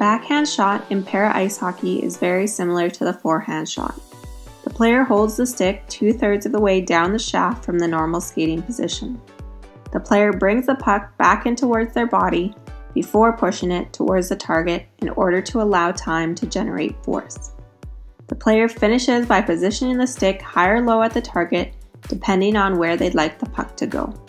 backhand shot in para ice hockey is very similar to the forehand shot. The player holds the stick 2/3 of the way down the shaft from the normal skating position. The player brings the puck back in towards their body before pushing it towards the target in order to allow time to generate force. The player finishes by positioning the stick high or low at the target depending on where they'd like the puck to go.